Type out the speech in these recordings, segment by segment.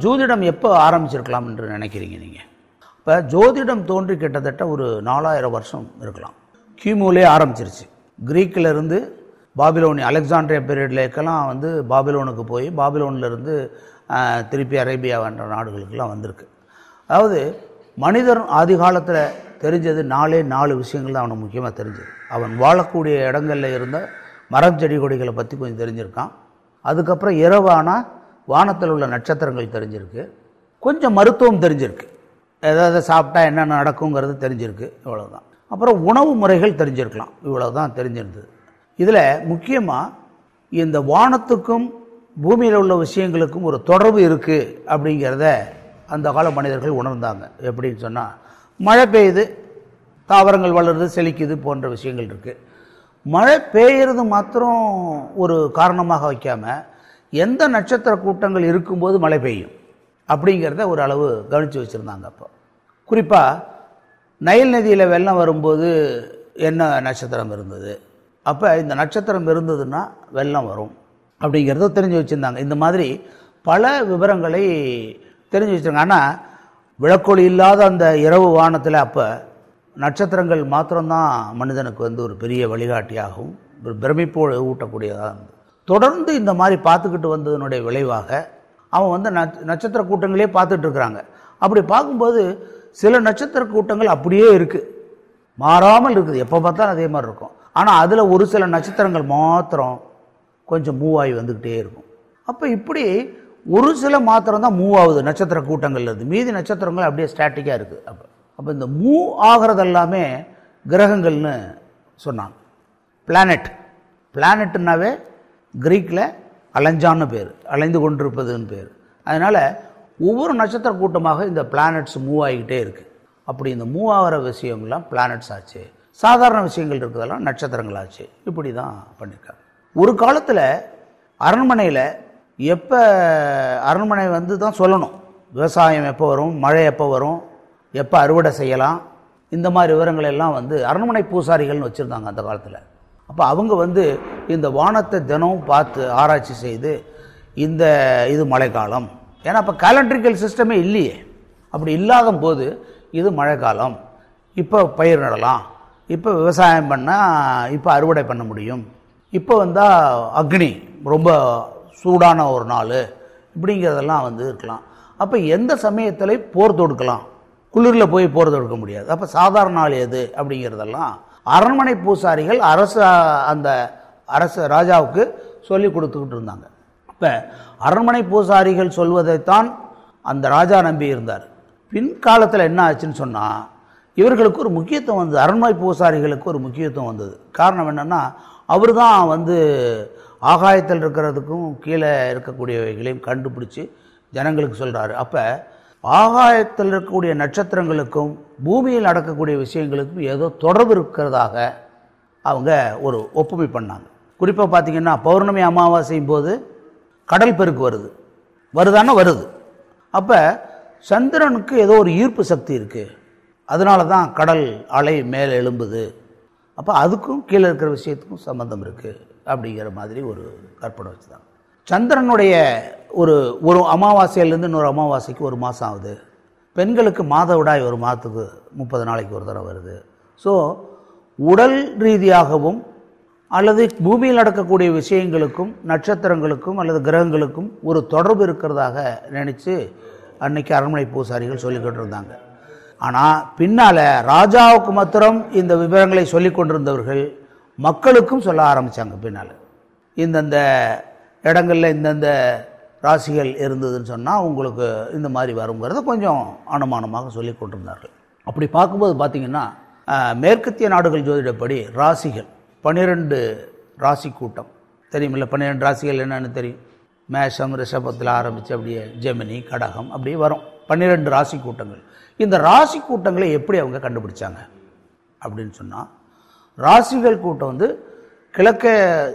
ஜோதிடம் எப்போ ஆரம்பிச்சிருக்கலாம் என்று நினைக்கிறீங்க நீங்கள்? இப்போ ஜோதிடம் தோன்றி கிட்டத்தட்ட ஒரு 4000 வருஷம் இருக்கலாம். கிமுலே ஆரம்பிச்சிருச்சு. கிரீக்கிலிருந்து பாபிலோனி அலெக்சாண்ட்ரியா பீரியட்லேக்கெல்லாம் வந்து பாபிலோனுக்கு போய் பாபிலோனிலிருந்து திருப்பி அரேபியான்ற நாடுகளுக்கெல்லாம் வந்திருக்கு. அதாவது மனிதன் ஆதி காலத்தில் தெரிஞ்சது 4 விஷயங்கள் தான் அவனுக்கு முக்கியமாக தெரிஞ்சது. அவன் வாழக்கூடிய இடங்களில் இருந்த மரம் செடி கொடிகளை பற்றி கொஞ்சம் தெரிஞ்சிருக்கான். அதுக்கப்புறம் இரவானால் வானத்தில் உள்ள நட்சத்திரங்கள் தெரிஞ்சிருக்கு. கொஞ்சம் மருத்துவம் தெரிஞ்சிருக்கு, ஏதாவது சாப்பிட்டா என்னென்ன நடக்குங்கிறது தெரிஞ்சிருக்கு, இவ்வளோதான். அப்புறம் உணவு முறைகள் தெரிஞ்சிருக்கலாம், இவ்வளோ தான் தெரிஞ்சிருந்தது. இதில் முக்கியமாக இந்த வானத்துக்கும் பூமியில் உள்ள விஷயங்களுக்கும் ஒரு தொடர்பு இருக்குது அப்படிங்கிறத அந்த கால மனிதர்கள் உணர்ந்தாங்க. எப்படின்னு சொன்னால், மழை பெய்யுது, தாவரங்கள் வளருது, செழிக்குது போன்ற விஷயங்கள் இருக்குது. மழை பெய்கிறது மாத்திரம் ஒரு காரணமாக வைக்காமல் எந்த நட்சத்திர கூட்டங்கள் இருக்கும்போது மழை பெய்யும் அப்படிங்கிறத ஒரு அளவு கவனித்து வச்சுருந்தாங்க. அப்போ குறிப்பாக நைல் நதியில் வெள்ளம் வரும்போது என்ன நட்சத்திரம் இருந்தது, அப்போ இந்த நட்சத்திரம் இருந்ததுன்னா வெள்ளம் வரும் அப்படிங்கிறத தெரிஞ்சு வச்சுருந்தாங்க. இந்த மாதிரி பல விவரங்களை தெரிஞ்சு வச்சுருங்க. ஆனால் விளக்கொளி இல்லாத அந்த இரவு வானத்தில் அப்போ நட்சத்திரங்கள் மாத்திரம்தான் மனிதனுக்கு வந்து ஒரு பெரிய வழிகாட்டியாகவும் ஒரு பிரமிப்போடு ஊட்டக்கூடியதாக இருந்தது. தொடர்ந்து இந்த மாதிரி பார்த்துக்கிட்டு வந்ததனுடைய விளைவாக அவன் வந்து நட்சத்திர கூட்டங்களே பார்த்துட்டு இருக்கிறாங்க. அப்படி பார்க்கும்போது சில நட்சத்திர கூட்டங்கள் அப்படியே இருக்குது, மாறாமல் இருக்குது, எப்போ பார்த்தாலும் அதே மாதிரி இருக்கும். ஆனால் அதில் ஒரு சில நட்சத்திரங்கள் மாத்திரம் கொஞ்சம் மூவ் ஆகி வந்துக்கிட்டே இருக்கும். அப்போ இப்படி ஒரு சில மாத்திரம் தான் மூவ் ஆகுது நட்சத்திர கூட்டங்கள் இருக்குது, மீதி நட்சத்திரங்கள் அப்படியே ஸ்டாட்டிக்காக இருக்குது. அப்போ இந்த மூவ் ஆகிறது எல்லாமே கிரகங்கள்னு சொன்னாங்க. பிளானட்னாவே கிரீக்கில் அலைஞ்சான்னு பேர், அலைந்து கொண்டிருப்பதுன்னு பேர். அதனால் ஒவ்வொரு நட்சத்திர கூட்டமாக இந்த பிளானட்ஸ் மூவ் ஆகிக்கிட்டே இருக்குது. அப்படி இந்த மூவ் ஆகிற விஷயங்கள்லாம் பிளானட்ஸ் ஆச்சு, சாதாரண விஷயங்கள் இருக்கிறதெல்லாம் நட்சத்திரங்கள் ஆச்சு. இப்படி தான் பண்ணியிருக்காங்க. ஒரு காலத்தில் அரண்மனையில் எப்போ அரண்மனை வந்து தான் சொல்லணும் விவசாயம் எப்போ வரும், மழை எப்போ வரும், எப்போ அறுவடை செய்யலாம், இந்த மாதிரி விவரங்கள் எல்லாம் வந்து அரண்மனை பூசாரிகள்னு வச்சுருந்தாங்க அந்த காலத்தில். அப்போ அவங்க வந்து இந்த வானத்தை தினமும் பார்த்து ஆராய்ச்சி செய்து இது மழைக்காலம், ஏன்னா அப்போ கேலண்ட்ரிக்கல் சிஸ்டமே இல்லையே, அப்படி இல்லாத போது இது மழைக்காலம், இப்போ பயிர் நடலாம், இப்போ விவசாயம் பண்ணால் இப்போ அறுவடை பண்ண முடியும், இப்போ வந்தால் அக்னி ரொம்ப சூடான ஒரு நாள், இப்படிங்கிறதெல்லாம் வந்து இருக்கலாம். அப்போ எந்த சமயத்தில் போர் தொடுக்கலாம், குளிரில் போய் போர் தொடுக்க முடியாது, அப்போ சாதாரண நாள் எது அப்படிங்கிறதெல்லாம் அரண்மனை பூசாரிகள் அரச ராஜாவுக்கு சொல்லி கொடுத்துக்கிட்டு இருந்தாங்க. இப்போ அரண்மனை பூசாரிகள் சொல்வதைத்தான் அந்த ராஜா நம்பி இருந்தார். பின்காலத்தில் என்ன ஆச்சுன்னு சொன்னால் இவர்களுக்கு ஒரு முக்கியத்துவம் வந்தது, அரண்மனை பூசாரிகளுக்கு ஒரு முக்கியத்துவம் வந்தது. காரணம் என்னென்னா, அவர் தான் வந்து ஆகாயத்தில் இருக்கிறதுக்கும் கீழே இருக்கக்கூடியவைகளையும் கண்டுபிடிச்சி ஜனங்களுக்கு சொல்கிறாரு. அப்போ ஆகாயத்தில் இருக்கக்கூடிய நட்சத்திரங்களுக்கும் பூமியில் நடக்கக்கூடிய விஷயங்களுக்கும் ஏதோ தொடர்பு இருக்கிறதாக அவங்க ஒரு ஒப்புமை பண்ணாங்க. குறிப்பாக பார்த்திங்கன்னா பௌர்ணமி அமாவாசையும் போது கடல் பெருக்கு வருதானா வருது. அப்போ சந்திரனுக்கு ஏதோ ஒரு ஈர்ப்பு சக்தி இருக்குது, அதனால தான் கடல் அலை மேலே எழும்புது, அப்போ அதுக்கும் கீழே இருக்கிற விஷயத்துக்கும் சம்மந்தம் இருக்குது அப்படிங்கிற மாதிரி ஒரு கற்பனை வச்சுதான். சந்திரனுடைய ஒரு அமாவாசையிலேருந்து இன்னொரு அமாவாசைக்கு ஒரு மாதம் ஆகுது. பெண்களுக்கு மாதவிடாய் ஒரு மாதத்துக்கு 30 நாளைக்கு ஒரு தடவை வருது. ஸோ உடல் ரீதியாகவும் அல்லது பூமியில் நடக்கக்கூடிய விஷயங்களுக்கும் நட்சத்திரங்களுக்கும் அல்லது கிரகங்களுக்கும் ஒரு தொடர்பு இருக்கிறதாக நினச்சி அன்னைக்கு அரண்மனை பூசாரிகள் சொல்லிக்கிட்டு இருந்தாங்க. ஆனால் பின்னால் ராஜாவுக்கு மாத்திரம் இந்த விவரங்களை சொல்லி கொண்டிருந்தவர்கள் மக்களுக்கும் சொல்ல ஆரம்பித்தாங்க. பின்னால் இந்தந்த இடங்களில் இந்தந்த ராசிகள் இருந்ததுன்னு சொன்னால் உங்களுக்கு இந்த மாதிரி வருங்கிறத கொஞ்சம் அனுமானமாக சொல்லி கொண்டிருந்தார்கள். அப்படி பார்க்கும்போது பார்த்திங்கன்னா மேற்கத்திய நாடுகள் ஜோதிடப்படி ராசிகள் 12 ராசி கூட்டம் தெரியுமில்ல. 12 ராசிகள் என்னென்னு தெரியும், மேஷம் ரிஷபத்தில் ஆரம்பித்து அப்படியே ஜெமினி கடகம் அப்படி வரும் 12 ராசி கூட்டங்கள். இந்த ராசி கூட்டங்களை எப்படி அவங்க கண்டுபிடிச்சாங்க அப்படின்னு சொன்னால், ராசிகள் கூட்டம் வந்து கிழக்கே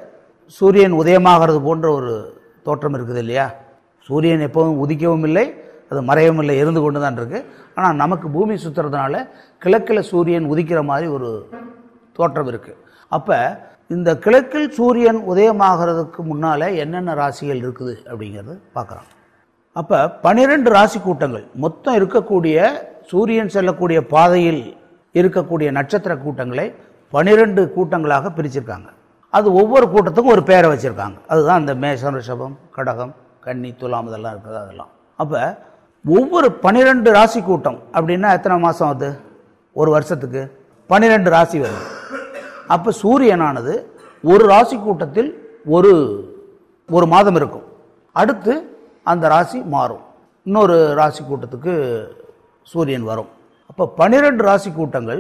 சூரியன் உதயமாகிறது போன்ற ஒரு தோற்றம் இருக்குது இல்லையா. சூரியன் எப்போவும் உதிக்கவும் இல்லை, அது மறையவும் இல்லை, இருந்து கொண்டு தான் இருக்குது. ஆனால் நமக்கு பூமி சுற்றுறதுனால கிழக்கில் சூரியன் உதிக்கிற மாதிரி ஒரு தோற்றம் இருக்குது. அப்போ இந்த கிழக்கில் சூரியன் உதயமாகிறதுக்கு முன்னால் என்னென்ன ராசிகள் இருக்குது அப்படிங்கிறது பார்க்குறாங்க. அப்போ 12 ராசி கூட்டங்கள் மொத்தம் இருக்கக்கூடிய சூரியன் செல்லக்கூடிய பாதையில் இருக்கக்கூடிய நட்சத்திர கூட்டங்களை 12 கூட்டங்களாக பிரிச்சிருக்காங்க. அது ஒவ்வொரு கூட்டத்துக்கும் ஒரு பேரை வச்சுருக்காங்க. அதுதான் இந்த மேஷம், ரிஷபம், கடகம், கன்னி, துலாம் இதெல்லாம் இருக்குது. அதெல்லாம் அப்போ ஒவ்வொரு 12 ராசி கூட்டம் அப்படின்னா எத்தனை மாதம் அது? ஒரு வருஷத்துக்கு 12 ராசி வருது. அப்போ சூரியனானது ஒரு ராசி கூட்டத்தில் ஒரு மாதம் இருக்கும். அடுத்து அந்த ராசி மாறும், இன்னொரு ராசி கூட்டத்துக்கு சூரியன் வரும். அப்போ 12 ராசி கூட்டங்கள்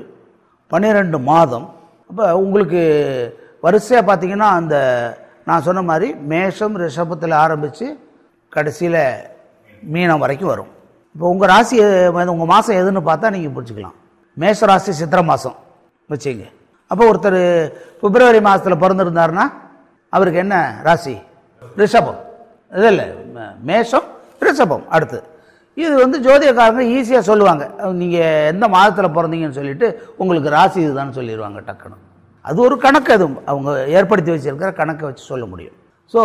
12 மாதம். அப்போ உங்களுக்கு வரிசையாக பார்த்தீங்கன்னா அந்த நான் சொன்ன மாதிரி மேஷம் ரிஷபத்தில் ஆரம்பித்து கடைசியில் மீனம் வரைக்கும் வரும். இப்போ உங்கள் ராசி உங்கள் மாதம் எதுன்னு பார்த்தா நீங்கள் புரிஞ்சுக்கலாம். மேஷ ராசி சித்திரை மாதம் வச்சுங்க. அப்போ ஒருத்தர் பிப்ரவரி மாதத்தில் பிறந்திருந்தாருன்னா அவருக்கு என்ன ராசி? ரிஷபம். இல்லை, மேஷம் ரிஷபம். அடுத்து இது ஜோதிடக்காரங்க ஈஸியாக சொல்லுவாங்க. நீங்கள் எந்த மாதத்தில் பிறந்தீங்கன்னு சொல்லிட்டு உங்களுக்கு ராசி இதுதான் சொல்லிடுவாங்க டக்குன்னு. அது ஒரு கணக்கு, அது அவங்க ஏற்படுத்தி வச்சிருக்கிற கணக்கை வச்சு சொல்ல முடியும். ஸோ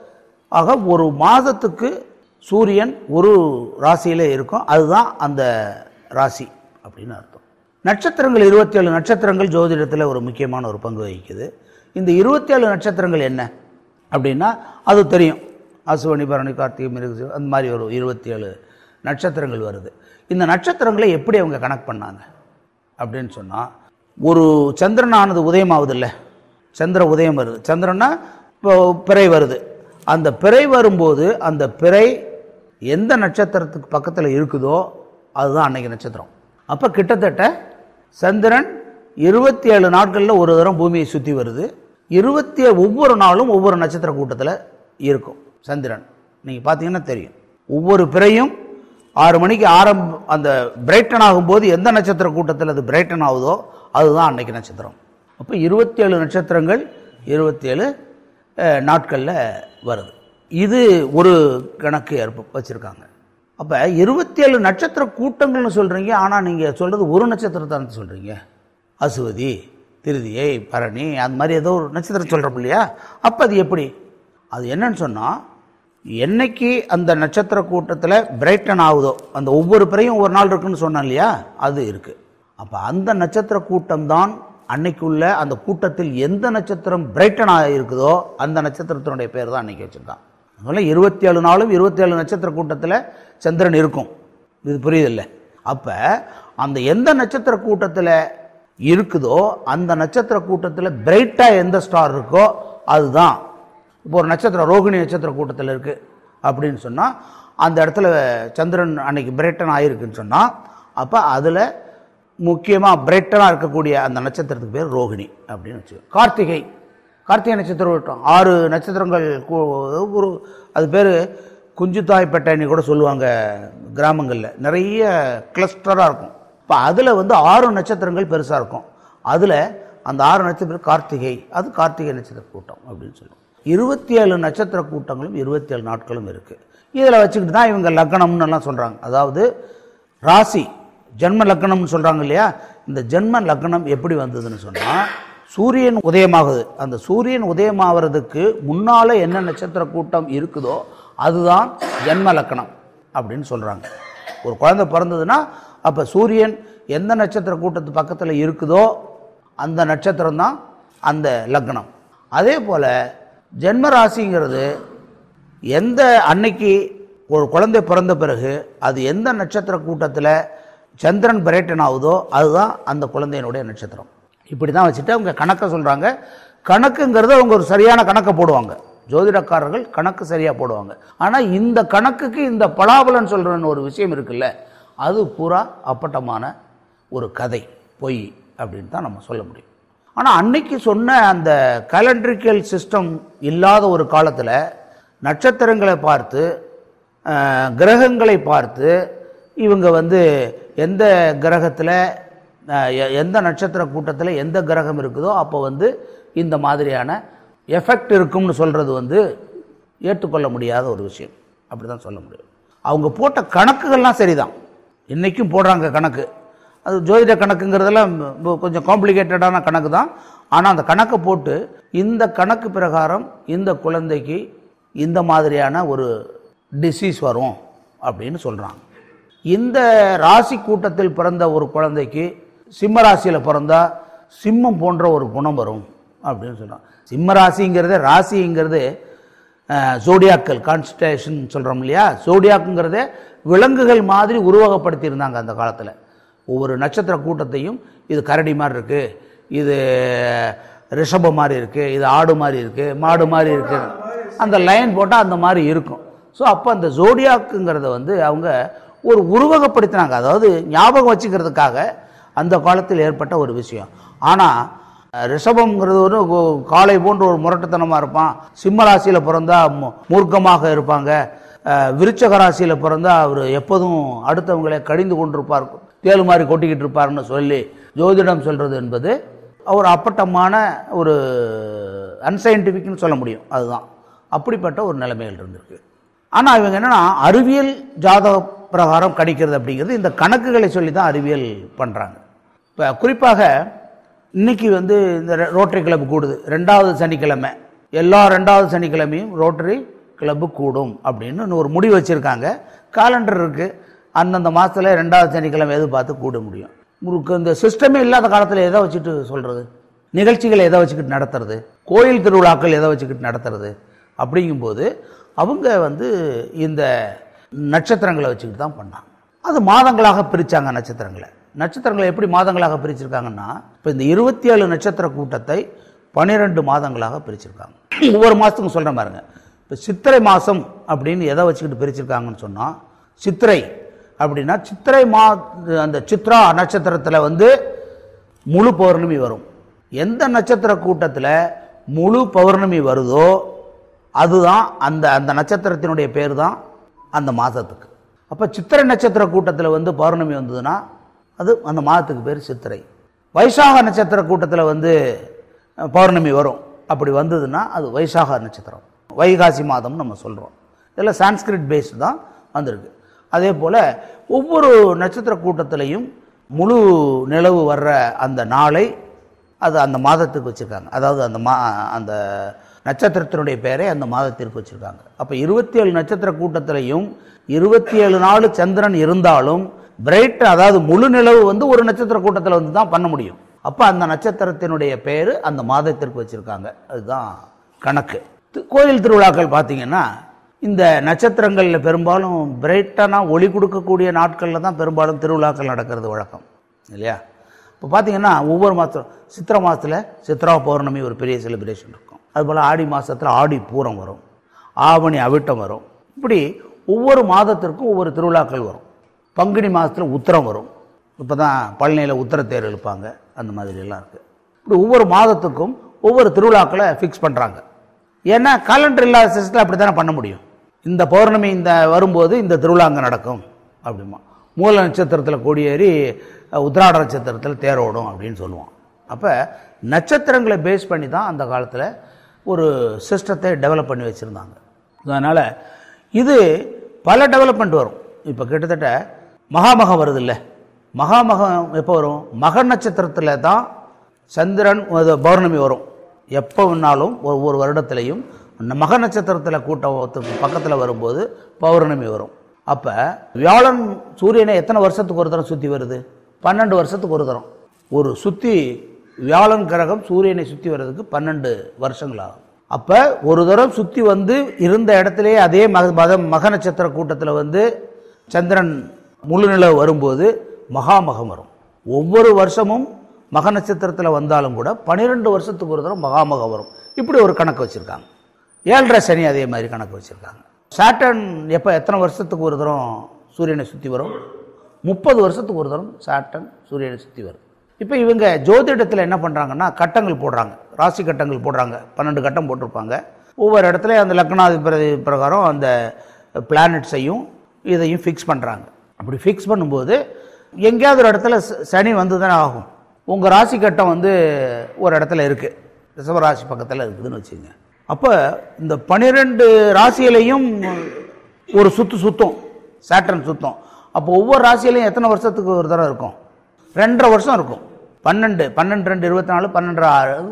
ஆக ஒரு மாதத்துக்கு சூரியன் ஒரு ராசியில் இருக்கும், அதுதான் அந்த ராசி அப்படின்னு அர்த்தம். நட்சத்திரங்கள் 27 நட்சத்திரங்கள் ஜோதிடத்தில் ஒரு முக்கியமான ஒரு பங்கு வகிக்குது. இந்த 27 நட்சத்திரங்கள் என்ன அப்படின்னா அது தெரியும். அசுவனி, பரணி, கார்த்திகை, மிருக, அந்த மாதிரி ஒரு 27 நட்சத்திரங்கள் வருது. இந்த நட்சத்திரங்களை எப்படி அவங்க கணக்கு பண்ணாங்க அப்படின்னு சொன்னால், ஒரு சந்திரனானது உதயமாகுது இல்லை, சந்திர உதயம் வருது. சந்திரனா இப்போ பிறை வருது. அந்த பிறை வரும்போது அந்த பிறை எந்த நட்சத்திரத்துக்கு பக்கத்தில் இருக்குதோ அதுதான் அன்னைக்கு நட்சத்திரம். அப்போ கிட்டத்தட்ட சந்திரன் 27 நாட்களில் ஒரு தரம் பூமியை சுற்றி வருது. ஒவ்வொரு நாளும் ஒவ்வொரு நட்சத்திர கூட்டத்தில் இருக்கும் சந்திரன். நீங்கள் பார்த்தீங்கன்னா தெரியும். ஒவ்வொரு பிறையும் 6 மணிக்கு அந்த பிரைட்டன் ஆகும்போது எந்த நட்சத்திர கூட்டத்தில் அது பிரைட்டன் ஆகுதோ அதுதான் அன்னைக்கு நட்சத்திரம். அப்போ 27 நட்சத்திரங்கள் 27 நாட்களில் வருது. இது ஒரு கணக்கு வச்சுருக்காங்க. அப்போ 27 நட்சத்திர கூட்டங்கள்னு சொல்கிறீங்க, ஆனால் நீங்கள் சொல்கிறது ஒரு நட்சத்திரத்தை சொல்கிறீங்க. அசுவதி, திருதியை, பரணி, அந்த மாதிரி ஏதோ ஒரு நட்சத்திரம் சொல்கிறோம் இல்லையா? அப்போ அது எப்படி? அது என்னன்னு சொன்னால், என்னைக்கு அந்த நட்சத்திர கூட்டத்தில் பிரைட்டன் ஆகுதோ, அந்த ஒவ்வொரு பிறையும் ஒவ்வொரு நாள் இருக்குன்னு சொன்னோம் இல்லையா, அது இருக்குது. அப்போ அந்த நட்சத்திர கூட்டம் தான் அன்னைக்குள்ள அந்த கூட்டத்தில் எந்த நட்சத்திரம் பிரைட்டன் இருக்குதோ அந்த நட்சத்திரத்தினுடைய பேர் தான் அன்னைக்கு வச்சுருக்கான். அதனால் 27 நாளும் 27 நட்சத்திர கூட்டத்தில் சந்திரன் இருக்கும். இது புரியுதில்லை? அப்போ அந்த எந்த நட்சத்திர கூட்டத்தில் இருக்குதோ அந்த நட்சத்திர கூட்டத்தில் பிரைட்டாக எந்த ஸ்டார் இருக்கோ அதுதான். இப்போ ஒரு நட்சத்திரம் ரோகிணி நட்சத்திர கூட்டத்தில் இருக்குது அப்படின்னு சொன்னால் அந்த இடத்துல சந்திரன் அன்னைக்கு பிரைட்டன் ஆகிருக்குன்னு சொன்னால் அப்போ அதில் முக்கியமாக பிரைட்டனாக இருக்கக்கூடிய அந்த நட்சத்திரத்துக்கு பேர் ரோகிணி அப்படின்னு வச்சுக்கோங்க. கார்த்திகை நட்சத்திரம் 6 நட்சத்திரங்கள் ஒரு அது பேர் குஞ்சுத்தாய்ப்பேட்டைன்னு கூட சொல்லுவாங்க. கிராமங்களில் நிறைய கிளஸ்டராக இருக்கும். இப்போ அதில் 6 நட்சத்திரங்கள் பெருசாக இருக்கும். அதில் அந்த 6 நட்சத்திரம் கார்த்திகை, அது கார்த்திகை நட்சத்திர கூட்டம் அப்படின்னு சொல்லுவோம். 27 நட்சத்திர கூட்டங்களும் 27 நாட்களும் இருக்குது. இதில் வச்சுக்கிட்டு தான் இவங்க லக்னம்னு எல்லாம் சொல்கிறாங்க. அதாவது ராசி ஜென்ம லக்னம்னு சொல்கிறாங்க இல்லையா? இந்த ஜென்ம லக்னம் எப்படி வந்ததுன்னு சொன்னால், சூரியன் உதயமாகுது. அந்த சூரியன் உதயமாகிறதுக்கு முன்னால் என்ன நட்சத்திர கூட்டம் இருக்குதோ அதுதான் ஜென்ம லக்னம் அப்படின்னு சொல்கிறாங்க. ஒரு குழந்தை பிறந்ததுன்னா அப்போ சூரியன் எந்த நட்சத்திர கூட்டத்து பக்கத்தில் இருக்குதோ அந்த நட்சத்திரம் தான் அந்த லக்னம். அதே போல் ஜென்ம ராசிங்கிறது எந்த அன்னைக்கு ஒரு குழந்தை பிறந்த பிறகு அது எந்த நட்சத்திர கூட்டத்தில் சந்திரன் பிரைட்டன் ஆகுதோ அதுதான் அந்த குழந்தையினுடைய நட்சத்திரம். இப்படி தான் வச்சுட்டு அவங்க கணக்கை சொல்கிறாங்க. கணக்குங்கிறது அவங்க ஒரு சரியான கணக்கை போடுவாங்க. ஜோதிடக்காரர்கள் கணக்கு சரியாக போடுவாங்க. ஆனால் இந்த கணக்குக்கு இந்த பலாபலன் சொல்கிறன்னு ஒரு விஷயம் இருக்குல்ல, அது பூரா அப்பட்டமான ஒரு கதை, பொய் அப்படின்னு தான் நம்ம சொல்ல முடியும். ஆனால் அன்னைக்கு சொன்ன அந்த கேலண்ட்ரிக்கல் சிஸ்டம் இல்லாத ஒரு காலத்தில் நட்சத்திரங்களை பார்த்து கிரகங்களை பார்த்து இவங்க எந்த கிரகத்தில் எந்த நட்சத்திர கூட்டத்தில் எந்த கிரகம் இருக்குதோ அப்போ இந்த மாதிரியான எஃபெக்ட் இருக்கும்னு சொல்கிறது ஏற்றுக்கொள்ள முடியாத ஒரு விஷயம். அப்படி தான் சொல்ல முடியும். அவங்க போட்ட கணக்குகள்லாம் சரிதான், இன்றைக்கும் போடுறாங்க கணக்கு. அது ஜோதிட கணக்குங்கிறதெல்லாம் கொஞ்சம் காம்ப்ளிகேட்டடான கணக்கு தான். ஆனால் அந்த கணக்கை போட்டு இந்த கணக்கு பிரகாரம் இந்த குழந்தைக்கு இந்த மாதிரியான ஒரு டிசீஸ் வரும் அப்படின்னு சொல்கிறாங்க. இந்த ராசி கூட்டத்தில் பிறந்த ஒரு குழந்தைக்கு சிம்ம ராசியில் பிறந்தா சிம்மம் போன்ற ஒரு குணம் வரும் அப்படின்னு சொல்கிறாங்க. சிம்ம ராசிங்கிறது, ராசிங்கிறது ஜோடியாக்கள் கான்ஸ்டலேஷன் சொல்கிறோம் இல்லையா, ஜோடியாக்குங்கிறத விலங்குகள் மாதிரி உருவகப்படுத்தியிருந்தாங்க அந்த காலத்தில். ஒவ்வொரு நட்சத்திர கூட்டத்தையும் இது கரடி மாதிரி இருக்குது, இது ரிஷபம் மாதிரி இருக்குது, இது ஆடு மாதிரி இருக்குது, மாடு மாதிரி இருக்குது, அந்த லைன் போட்டால் அந்த மாதிரி இருக்கும். ஸோ அப்போ அந்த ஜோடியாக்குங்கிறத அவங்க ஒரு உருவகப்படுத்தினாங்க, அதாவது ஞாபகம் வச்சுக்கிறதுக்காக அந்த காலத்தில் ஏற்பட்ட ஒரு விஷயம். ஆனால் ரிஷபம்ங்கிறது ஒரு காளை போன்ற ஒரு முரட்டுத்தனமாக இருப்பான், சிம்ம ராசியில் பிறந்தா மூர்க்கமாக இருப்பாங்க, விருச்சக ராசியில் பிறந்தா அவர் எப்போதும் அடுத்தவங்களை கடிந்து கொண்டிருப்பார், தேளு மாதிரி கொட்டிக்கிட்டு இருப்பார்னு சொல்லி ஜோதிடம் சொல்கிறது என்பது ஒரு அப்பட்டமான ஒரு அன்சைன்டிஃபிக்னு சொல்ல முடியும். அதுதான் அப்படிப்பட்ட ஒரு நிலைமைகள் இருந்திருக்கு. ஆனால் இவங்க என்னென்னா அறிவியல் ஜாதக பிரகாரம் கணிக்கிறது அப்படிங்கிறது இந்த கணக்குகளை சொல்லி தான் அறிவியல் பண்ணுறாங்க. இப்போ குறிப்பாக இன்னைக்கு இந்த ரோட்டரி கிளப் கூடுது, 2வது சனிக்கிழமை, எல்லா 2வது சனிக்கிழமையும் ரோட்டரி கிளப்பு கூடும் அப்படின்னு ஒரு முடிவு வச்சுருக்காங்க. காலண்டர் இருக்குது, அந்தந்த மாதத்தில் 2வது சனிக்கிழமை எது பார்த்து கூட முடியும். உங்களுக்கு இந்த சிஸ்டமே இல்லாத காலத்தில் எதை வச்சுட்டு சொல்கிறது, நிகழ்ச்சிகளை எதை வச்சுக்கிட்டு நடத்துறது, கோயில் திருவிழாக்கள் எதை வச்சுக்கிட்டு நடத்துறது அப்படிங்கும்போது அவங்க இந்த நட்சத்திரங்களை வச்சுக்கிட்டு தான் பண்ணாங்க. அது மாதங்களாக பிரித்தாங்க நட்சத்திரங்களை. நட்சத்திரங்களை எப்படி மாதங்களாக பிரிச்சிருக்காங்கன்னா, இப்போ இந்த 27 நட்சத்திர கூட்டத்தை 12 மாதங்களாக பிரிச்சிருக்காங்க. ஒவ்வொரு மாதத்துக்கும் சொல்கிற பாருங்க. இப்போ சித்திரை மாதம் அப்படின்னு எதை வச்சுக்கிட்டு பிரிச்சிருக்காங்கன்னு சொன்னால், சித்திரை அப்படின்னா சித்திரை அந்த சித்ரா நட்சத்திரத்தில் முழு பௌர்ணமி வரும். எந்த நட்சத்திர கூட்டத்தில் முழு பௌர்ணமி வருதோ அதுதான் அந்த அந்த நட்சத்திரத்தினுடைய பேர் தான் அந்த மாதத்துக்கு. அப்போ சித்திரை நட்சத்திர கூட்டத்தில் பௌர்ணமி வந்ததுன்னா அது அந்த மாதத்துக்கு பேர் சித்திரை. வைசாக நட்சத்திர கூட்டத்தில் பௌர்ணமி வரும், அப்படி வந்ததுன்னா அது வைசாக நட்சத்திரம், வைகாசி மாதம் நம்ம சொல்கிறோம். இதெல்லாம் சான்ஸ்கிரிட் பேஸ்டு தான் வந்திருக்கு. அதே போல் ஒவ்வொரு நட்சத்திர கூட்டத்திலையும் முழு நிலவு வர்ற அந்த நாளை அது அந்த மாதத்துக்கு வச்சுருக்காங்க. அதாவது அந்த நட்சத்திரத்தினுடைய பேரை அந்த மாதத்திற்கு வச்சுருக்காங்க. அப்போ 27 நட்சத்திர கூட்டத்திலையும் 27 நாள் சந்திரன் இருந்தாலும் பிரைட், அதாவது முழு நிலவு ஒரு நட்சத்திர கூட்டத்தில் தான் பண்ண முடியும். அப்போ அந்த நட்சத்திரத்தினுடைய பேர் அந்த மாதத்திற்கு வச்சுருக்காங்க. அதுதான் கணக்கு. கோயில் திருவிழாக்கள் பார்த்தீங்கன்னா இந்த நட்சத்திரங்களில் பெரும்பாலும் பிரைட்டான ஒளி கொடுக்கக்கூடிய நாட்களில் தான் பெரும்பாலும் திருவிழாக்கள் நடக்கிறது வழக்கம் இல்லையா. இப்போ பார்த்தீங்கன்னா ஒவ்வொரு மாதம் சித்திரை மாதத்தில் சித்ரா பௌர்ணமி ஒரு பெரிய செலிப்ரேஷன் இருக்கும். அதுபோல் ஆடி மாதத்தில் ஆடி பூரம் வரும், ஆவணி அவிட்டம் வரும். இப்படி ஒவ்வொரு மாதத்திற்கும் ஒவ்வொரு திருவிழாக்கள் வரும். பங்குனி மாதத்தில் உத்திரம் வரும், இப்போ தான் பழனியில் உத்திரத்தேர் இழுப்பாங்க, அந்த மாதிரிலாம் இருக்குது. இப்படி ஒவ்வொரு மாதத்துக்கும் ஒவ்வொரு திருவிழாக்களை ஃபிக்ஸ் பண்ணுறாங்க. ஏன்னா காலண்டர் இல்லாத சிஸ்டத்தில் அப்படி தானே பண்ண முடியும். இந்த பௌர்ணமி இந்த வரும்போது இந்த திருவிழா அங்கே நடக்கும் அப்படிமா, மூல நட்சத்திரத்தில் கொடியேறி உத்திராட நட்சத்திரத்தில் தேரோடும் அப்படின்னு சொல்லுவோம். அப்போ நட்சத்திரங்களை பேஸ் பண்ணி தான் அந்த காலத்தில் ஒரு சிஸ்டத்தை டெவலப் பண்ணி வச்சுருந்தாங்க. அதனால் இது பல டெவலப்மெண்ட் வரும். இப்போ கிட்டத்தட்ட மகாமகம் வருது இல்லை, மகாமகம் எப்போ வரும், மக நட்சத்திரத்தில் தான் சந்திரன் பௌர்ணமி வரும். எப்போ வேணாலும் ஒவ்வொரு வருடத்திலையும் மக நட்சத்திரத்தில் கூட்டத்துக்கு பக்கத்தில் வரும்போது பௌர்ணமி வரும். அப்போ வியாழன் சூரியனை எத்தனை வருஷத்துக்கு ஒரு தரம் சுற்றி வருது, 12 வருஷத்துக்கு ஒரு தரம். ஒரு சுற்றி வியாழன் கிரகம் சூரியனை சுற்றி வர்றதுக்கு 12 வருஷங்கள் ஆகும். அப்போ ஒரு தரம் சுற்றி இருந்த இடத்துலையே அதே மக நட்சத்திர கூட்டத்தில் சந்திரன் முழு நிலவு வரும்போது மகாமகம் வரும். ஒவ்வொரு வருஷமும் மக நட்சத்திரத்தில் வந்தாலும் கூட 12 வருஷத்துக்கு ஒரு தரம் மகாமகம் வரும். இப்படி ஒரு கணக்கு வச்சுருக்காங்க. 7.5 சனி அதே மாதிரி கணக்கு வச்சுருக்காங்க. சாட்டர்ன் எப்போ எத்தனை வருஷத்துக்கு ஒரு தரம் சூரியனை சுற்றி வரும், 30 வருஷத்துக்கு ஒரு தரம் சாட்டர்ன் சூரியனை சுற்றி வரும். இப்போ இவங்க ஜோதிடத்தில் என்ன பண்ணுறாங்கன்னா கட்டங்கள் போடுறாங்க, ராசி கட்டங்கள் போடுறாங்க. 12 கட்டம் போட்டிருப்பாங்க. ஒவ்வொரு இடத்துல அந்த லக்னாதிபதி பிரகாரம் அந்த பிளானட்ஸையும் இதையும் ஃபிக்ஸ் பண்ணுறாங்க. அப்படி ஃபிக்ஸ் பண்ணும்போது எங்கேயாவது ஒரு இடத்துல சனி வந்து தானே ஆகும். உங்கள் ராசி கட்டம் ஒரு இடத்துல இருக்குது, ரிஷபராசி பக்கத்தில் இருக்குதுன்னு வச்சுங்க. அப்போ இந்த 12 ராசியிலையும் ஒரு சுற்றும், சாட்டர்ன் சுத்தம். அப்போ ஒவ்வொரு ராசியிலையும் எத்தனை வருஷத்துக்கு ஒரு தடவை இருக்கும், 2.5 வருஷம் இருக்கும். 12 2 24 12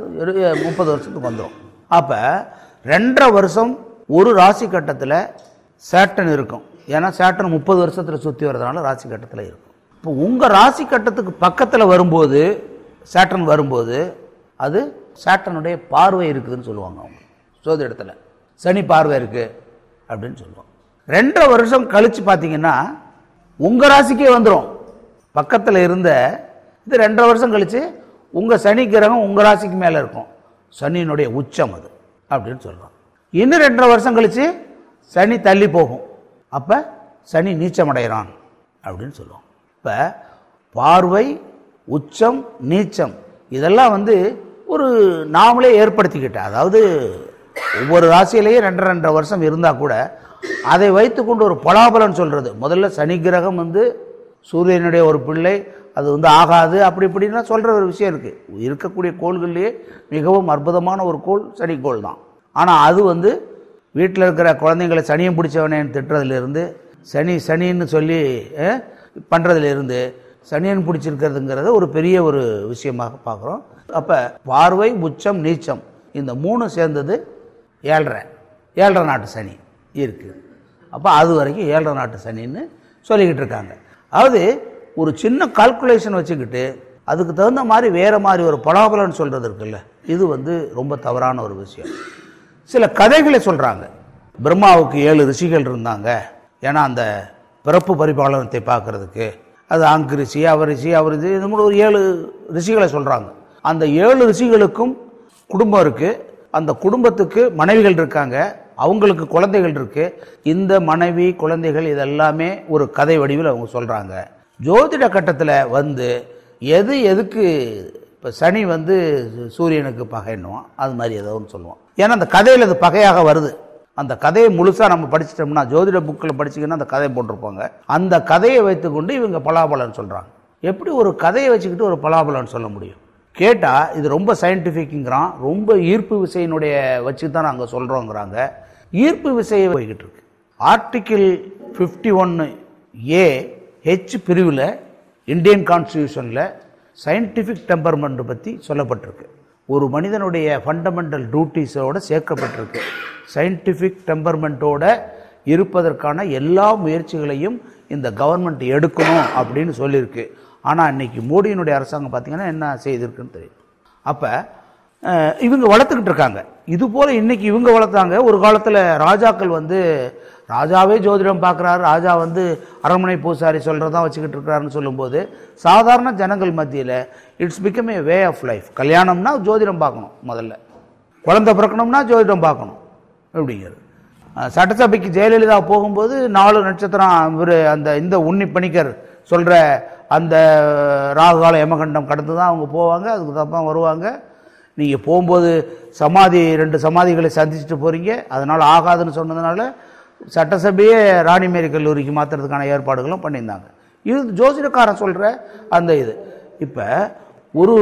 6 30 வருஷத்துக்கு வந்துடும். அப்போ 2.5 வருஷம் ஒரு ராசி கட்டத்தில் சாட்டர்ன் இருக்கும். ஏன்னா சேட்டன் 30 வருஷத்தில் சுற்றி வர்றதுனால ராசி கட்டத்தில் இருக்கும். இப்போ உங்கள் ராசி கட்டத்துக்கு பக்கத்தில் வரும்போது சேட்டன் வரும்போது அது சேட்டனுடைய பார்வை இருக்குதுன்னு சொல்லுவாங்க. அவங்க சோதி இடத்துல சனி பார்வை இருக்குது அப்படின்னு சொல்லுவாங்க. 2.5 வருஷம் கழித்து பார்த்தீங்கன்னா உங்கள் ராசிக்கே வந்துடும். பக்கத்தில் இருந்த இது 2.5 வருஷம் கழித்து உங்கள் சனி கிரகம் உங்கள் ராசிக்கு மேலே இருக்கும். சனியினுடைய உச்சம் அது அப்படின்னு சொல்கிறோம். இன்னும் 2.5 வருஷம் கழித்து சனி தள்ளி போகும். அப்போ சனி நீச்சமடைகிறான் அப்படின்னு சொல்லுவோம். இப்போ பார்வை, உச்சம், நீச்சம் இதெல்லாம் ஒரு நாமளே ஏற்படுத்திக்கிட்ட, அதாவது ஒவ்வொரு ராசியிலேயே 2.5 வருஷம் இருந்தால் கூட அதை வைத்துக்கொண்டு ஒரு பலாபலன் சொல்கிறது. முதல்ல சனி கிரகம் சூரியனுடைய ஒரு பிள்ளை, அது ஆகாது அப்படி இப்படின்னா சொல்கிற ஒரு விஷயம் இருக்குது. இருக்கக்கூடிய கோள்கள்லேயே மிகவும் அற்புதமான ஒரு கோள் சனி கோள் தான். ஆனால் அது வீட்டில் இருக்கிற குழந்தைங்களை சனியை பிடிச்சவனேன்னு திட்டுறதுலேருந்து, சனின்னு சொல்லி பண்ணுறதுலேருந்து சனியன் பிடிச்சிருக்கிறதுங்கிறத ஒரு பெரிய ஒரு விஷயமாக பார்க்குறோம். அப்போ பார்வை, உச்சம், நீச்சம் இந்த 3 சேர்ந்தது 7.5 நாட்டு சனி இருக்குது. அப்போ அது வரைக்கும் 7.5 நாட்டு சனின்னு சொல்லிக்கிட்டு இருக்காங்க. அதாவது ஒரு சின்ன கால்குலேஷன் வச்சுக்கிட்டு அதுக்கு தகுந்த மாதிரி வேறு மாதிரி ஒரு பலாபலன் சொல்கிறது இருக்குல்ல, இது ரொம்ப தவறான ஒரு விஷயம். சில கதைகளை சொல்கிறாங்க. பிரம்மாவுக்கு 7 ரிஷிகள் இருந்தாங்க. ஏன்னா அந்த பிறப்பு பரிபாலனத்தை பார்க்கறதுக்கு அது அங்கு ரிஷி, அவர் ரிஷி, அவர் ரிஷி, இது மாதிரி ஒரு 7 ரிஷிகளை சொல்கிறாங்க. அந்த 7 ரிஷிகளுக்கும் குடும்பம் இருக்குது. அந்த குடும்பத்துக்கு மனைவிகள் இருக்காங்க, அவங்களுக்கு குழந்தைகள் இருக்குது. இந்த மனைவி குழந்தைகள் இதெல்லாமே ஒரு கதை வடிவில் அவங்க சொல்கிறாங்க. ஜோதிட கட்டத்தில் எதுக்கு இப்போ சனி சூரியனுக்கு பகைன்னுவோம், அது மாதிரி ஏதோ ஒன்று சொல்லுவோம். ஏன்னா அந்த கதையில் அது பகையாக வருது. அந்த கதையை முழுசாக நம்ம படிச்சிட்டோம்னா, ஜோதிட புக்கில் படிச்சிங்கன்னா அந்த கதையை போட்டிருப்பாங்க. அந்த கதையை வைத்துக்கொண்டு இவங்க பலாபலன் சொல்கிறாங்க. எப்படி ஒரு கதையை வச்சுக்கிட்டு ஒரு பலாபலன் சொல்ல முடியும்? கேட்டால் இது ரொம்ப சயின்டிஃபிக்குங்கிறான், ரொம்ப ஈர்ப்பு விசையினுடைய வச்சு தான் நாங்கள் சொல்கிறோங்கிறாங்க. ஈர்ப்பு விசையை போய்கிட்டு இருக்கு. ஆர்டிக்கிள் 51A H பிரிவில் இந்தியன் கான்ஸ்டியூஷனில் சயின்டிஃபிக் டெம்பர்மெண்ட் பற்றி சொல்லப்பட்டிருக்கு. ஒரு மனிதனுடைய ஃபண்டமெண்டல் டியூட்டிஸோடு சேர்க்கப்பட்டிருக்கு. சயின்டிஃபிக் டெம்பர்மெண்ட்டோடு இருப்பதற்கான எல்லா முயற்சிகளையும் இந்த கவர்மெண்ட் எடுக்கணும் அப்படின்னு சொல்லியிருக்கு. ஆனால் இன்றைக்கி மோடியினுடைய அரசாங்கம் பார்த்திங்கன்னா என்ன செய்திருக்குன்னு தெரியும். அப்போ இவங்க வளர்த்துக்கிட்டு இருக்காங்க. இதுபோல் இன்றைக்கி இவங்க வளர்த்தாங்க. ஒரு காலத்தில் ராஜாக்கள் ராஜாவே ஜோதிடம் பார்க்குறாரு, ராஜா அரண்மனை பூசாரி சொல்கிறதான் வச்சுக்கிட்டு இருக்கிறாருன்னு சொல்லும்போது சாதாரண ஜனங்கள் மத்தியில் it's become a way of life. கல்யாணம்னா ஜோதிடம் பார்க்கணும், முதல்ல குழந்தை பிறக்கணும்னா ஜோதிடம் பார்க்கணும் அப்படிங்கிறது. சட்டசபைக்கு ஜெயலலிதா போகும்போது 4 நட்சத்திரம் இவர் இந்த உன்னி பணிக்கர் சொல்கிற அந்த ராகுகால யமகண்டம் கடந்து தான் அவங்க போவாங்க, அதுக்கு தப்பாக வருவாங்க. நீங்கள் போகும்போது 2 சமாதிகளை சந்திச்சுட்டு போகிறீங்க, அதனால் ஆகாதுன்னு சொன்னதுனால சட்டசபையே ராணிமேரி கல்லூரிக்கு மாற்றுறதுக்கான ஏற்பாடுகளும் பண்ணியிருந்தாங்க. இது ஜோதிடக்காரன் சொல்கிற அந்த இது. இப்போ ஒரு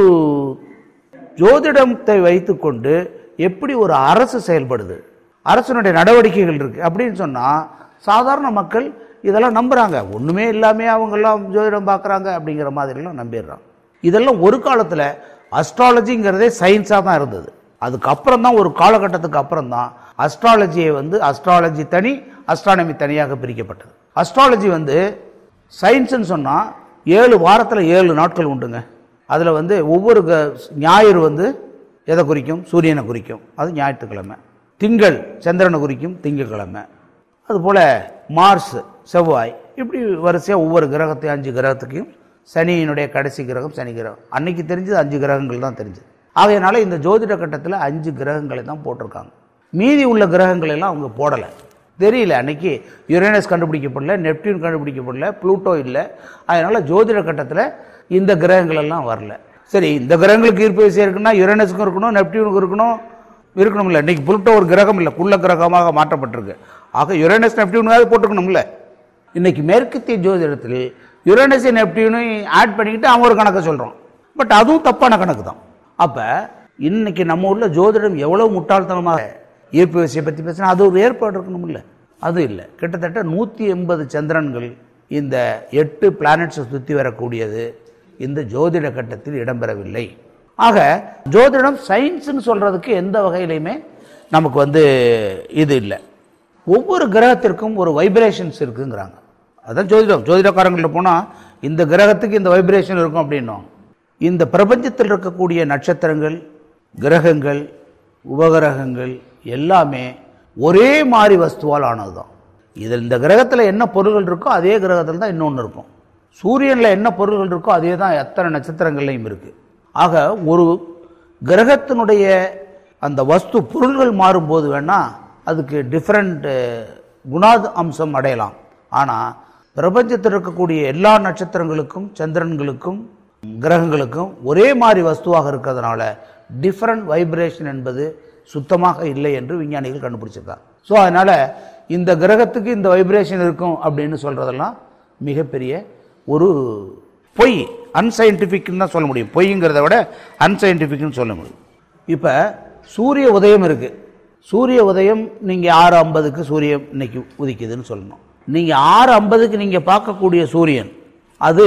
ஜோதிடத்தை வைத்துக்கொண்டு எப்படி ஒரு அரசு செயல்படுது, அரசனுடைய நடவடிக்கைகள் இருக்குது அப்படின்னு சொன்னால் சாதாரண மக்கள் இதெல்லாம் நம்புகிறாங்க. ஒன்றுமே இல்லாமல் அவங்கெல்லாம் ஜோதிடம் பார்க்குறாங்க அப்படிங்கிற மாதிரிலாம் நம்பிடுறாங்க. இதெல்லாம் ஒரு காலத்தில் அஸ்ட்ராலஜிங்கிறதே சயின்ஸாக தான் இருந்தது. அதுக்கப்புறம் தான் ஒரு காலகட்டத்துக்கு அப்புறம் தான் அஸ்ட்ராலஜியை அஸ்ட்ராலஜி தனி, அஸ்ட்ரானமி தனியாக பிரிக்கப்பட்டது. அஸ்ட்ராலஜி சயின்ஸுன்னு சொன்னால் 7 வாரத்தில் 7 நாட்கள் உண்டுங்க. அதில் ஒவ்வொரு ஞாயிறு எதை குறிக்கும்? சூரியனை குறிக்கும், அது ஞாயிற்றுக்கிழமை. திங்கள் சந்திரனை குறிக்கும், திங்கட்கிழமை. அதுபோல் மார்ஸ், செவ்வாய், இப்படி வரிசையாக ஒவ்வொரு கிரகத்தையும் 5 கிரகத்துக்கும் சனியினுடைய கடைசி கிரகம் சனி கிரகம். அன்னைக்கு தெரிஞ்சது 5 கிரகங்கள் தான் தெரிஞ்சது. ஆகையினால இந்த ஜோதிட கட்டத்தில் 5 கிரகங்களை தான் போட்டிருக்காங்க. மீதி உள்ள கிரகங்கள் எல்லாம் அவங்க போடலை, தெரியல. அன்னைக்கு யுரேனஸ் கண்டுபிடிக்கப்படல, நெப்டியூன் கண்டுபிடிக்கப்படல, ப்ளூட்டோ இல்லை. அதனால் ஜோதிட கட்டத்தில் இந்த கிரகங்கள் எல்லாம் வரல. சரி, இந்த கிரகங்களுக்கு ஈர்ப்பு விசை இருக்குன்னா யுரேனஸுக்கும் இருக்கணும், நெப்டியூனுக்கு இருக்கணும் இல்லை. இன்றைக்கி ப்ளூட்டோ ஒரு கிரகம் இல்லை, குள்ள கிரகமாக மாற்றப்பட்டிருக்கு. ஆக யுரேனஸ் நெப்டியூனாவது போட்டுக்கணும்ல. இன்றைக்கி மேற்கத்திய ஜோதிடத்தில் யுரேனஸை நெப்டியூனையும் ஆட் பண்ணிக்கிட்டு அவன் ஒரு கணக்கை சொல்கிறோம். பட் அதுவும் தப்பான கணக்கு தான். அப்போ இன்றைக்கி நம்ம உள்ள ஜோதிடம் எவ்வளோ முட்டாள்தனமாக ஈர்ப்பு விசையை பற்றி பேசினா அது ஒரு ஏற்பாடு இருக்கணும் இல்லை, அது இல்லை. கிட்டத்தட்ட 180 சந்திரன்கள் இந்த 8 பிளானட்ஸை சுற்றி வரக்கூடியது இந்த ஜோதிட கட்டத்தில் இடம்பெறவில்லை. ஆக ஜோதிடம் சயின்ஸுன்னு சொல்கிறதுக்கு எந்த வகையிலையுமே நமக்கு இது இல்லை. ஒவ்வொரு கிரகத்திற்கும் ஒரு வைப்ரேஷன்ஸ் இருக்குங்கிறாங்க. அதான் ஜோதிடக்காரங்கள்ட்ட போனால் இந்த கிரகத்துக்கு இந்த வைப்ரேஷன் இருக்கும் அப்படின்னும். இந்த பிரபஞ்சத்தில் இருக்கக்கூடிய நட்சத்திரங்கள், கிரகங்கள், உபகிரகங்கள் எல்லாமே ஒரே மாதிரி வஸ்துவால் ஆனது தான். இதில் இந்த கிரகத்தில் என்ன பொருள்கள் இருக்கோ அதே கிரகத்தில் தான் இன்னொன்று இருக்கும். சூரியனில் என்ன பொருள்கள் இருக்கோ அதே தான் எத்தனை நட்சத்திரங்கள்லையும் இருக்குது. ஆக ஒரு கிரகத்தினுடைய அந்த வஸ்து பொருள்கள் மாறும்போது வேணால் அதுக்கு டிஃப்ரெண்ட் குணாத அம்சம் அடையலாம். ஆனால் பிரபஞ்சத்தில் இருக்கக்கூடிய எல்லா நட்சத்திரங்களுக்கும், சந்திரன்களுக்கும், கிரகங்களுக்கும் ஒரே மாதிரி வஸ்துவாக இருக்கிறதுனால டிஃப்ரெண்ட் வைப்ரேஷன் என்பது சுத்தமாக இல்லை என்று விஞ்ஞானிகள் கண்டுபிடிச்சிருக்காங்க. ஸோ அதனால் இந்த கிரகத்துக்கு இந்த வைப்ரேஷன் இருக்கும் அப்படின்னு சொல்கிறதெல்லாம் மிகப்பெரிய ஒரு பொய், அன்சைன்டிஃபிக்னு தான் சொல்ல முடியும். பொய்ங்கிறத விட அன்சைன்டிஃபிக்னு சொல்ல முடியும். இப்போ சூரிய உதயம் இருக்குது. சூரிய உதயம் நீங்கள் 6:50க்கு சூரியன் இன்னைக்கு உதிக்குதுன்னு சொல்லணும். நீங்கள் 6:50க்கு நீங்கள் பார்க்கக்கூடிய சூரியன் அது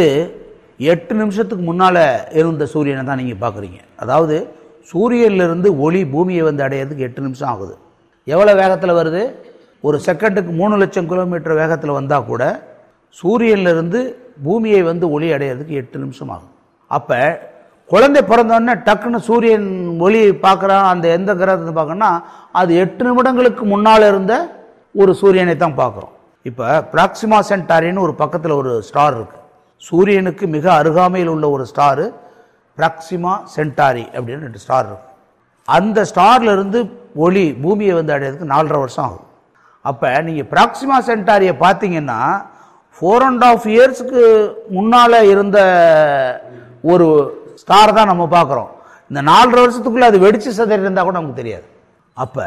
8 நிமிஷத்துக்கு முன்னால் இருந்த சூரியனை தான் நீங்கள் பார்க்குறீங்க. அதாவது சூரியனிலிருந்து ஒளி பூமியை வந்து அடையிறதுக்கு 8 நிமிஷம் ஆகுது. எவ்வளோ வேகத்தில் வருது? ஒரு செகண்டுக்கு 3 லட்சம் கிலோமீட்டர் வேகத்தில் வந்தால் கூட சூரியனிலிருந்து பூமியை வந்து ஒளி அடையிறதுக்கு 8 நிமிஷம் ஆகும். அப்போ குழந்தை பிறந்தோடனே டக்குன்னு சூரியன் ஒளி பார்க்குறான், அந்த எந்த கிரகத்தை பார்க்கணும்னா அது 8 நிமிடங்களுக்கு முன்னால் இருந்த ஒரு சூரியனை தான் பார்க்குறோம். இப்போ பிராக்சிமா சென்டாரின்னு ஒரு பக்கத்தில் ஒரு ஸ்டார் இருக்குது. சூரியனுக்கு மிக அருகாமையில் உள்ள ஒரு ஸ்டாரு பிராக்சிமா சென்டாரி அப்படின்னு 2 ஸ்டார் இருக்கு. அந்த ஸ்டார்லேருந்து ஒளி பூமியை வந்து அடையிறதுக்கு 4.5 வருஷம் ஆகும். அப்போ நீங்கள் பிராக்சிமா சென்டாரியை பார்த்தீங்கன்னா 4.5 இயர்ஸுக்கு முன்னால் இருந்த ஒரு ஸ்டார் தான் நம்ம பார்க்குறோம். இந்த 4.5 வருஷத்துக்குள்ளே அது வெடிச்சு சதறி இருந்தால் கூட நமக்கு தெரியாது. அப்போ